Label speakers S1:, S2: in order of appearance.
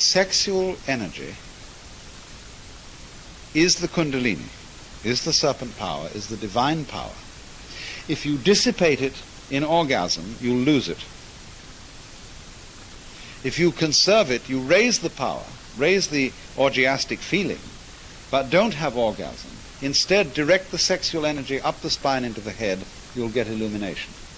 S1: sexual energy is the Kundalini, is the serpent power, is the divine power. If you dissipate it in orgasm, you'll lose it. If you conserve it, you raise the power, raise the orgiastic feeling, but don't have orgasm. Instead, direct the sexual energy up the spine into the head, you'll get illumination.